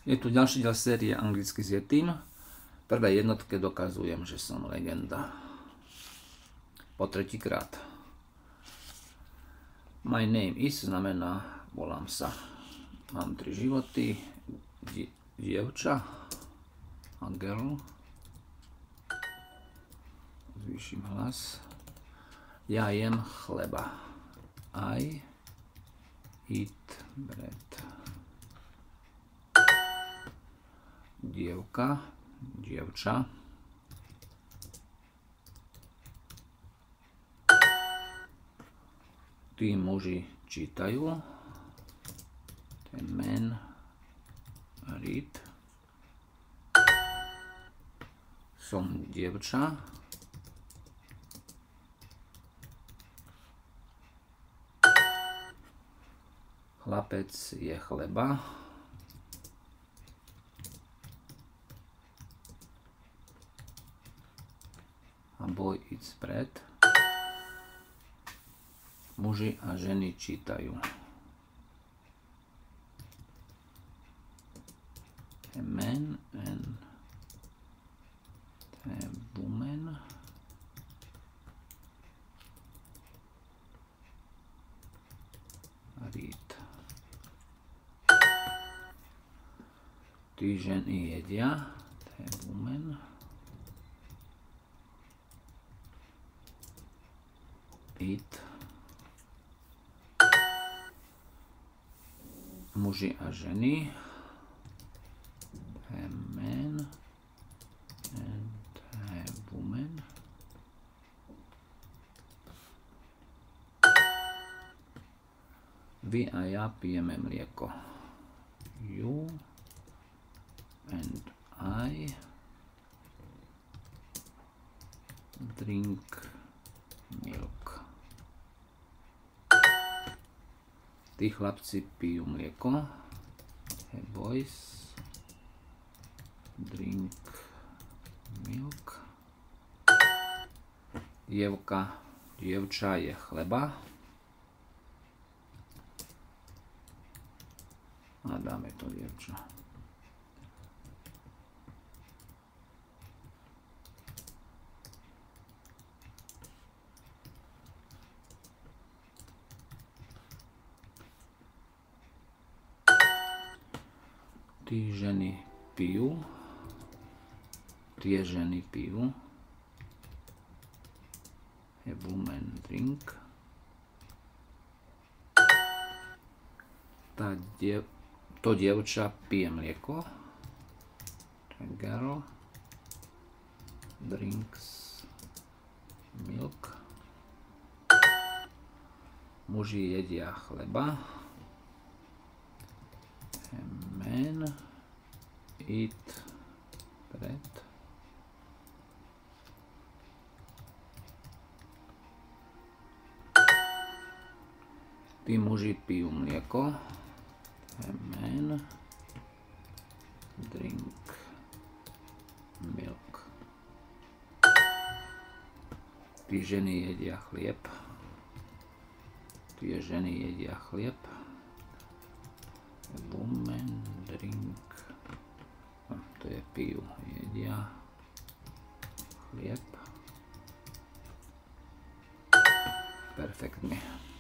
Je tu ďalší diel série Anglicky s Yetim. V prvej jednotke dokazujem, že som legenda. Po tretíkrát. My name is znamená volám sa. Mám 3 životy. Dievča a girl. Zvýšim hlas. Ja jem chleba. I eat bread. Dievka, dievča. Tí muži čítajú. Ten men read. Som dievča. Chlapec je chleba. A boy eats bread. Muži a ženy čítajú. A man and a woman. Read. Tí ženy jedia. A woman. Eat. Muži a ženy. A man and a woman. Vy a ja pijeme mlieko. You and I drink milk. Tí chlapci pijú mlieko. Hey boys drink milk. Dievka, dievča je chleba. A dáme to dievča. Tí ženy pijú. Tie ženy pijú. A woman drink. To dievča pije mlieko. A girl drinks milk. Muži jedia chleba. A man eat bread. Tí muži pijú mlieko. A man drink milk. Tí ženy jedia chlieb. Tie ženy jedia chlieb. A woman drink. To je pijú, jedia chlieb. Perfektne.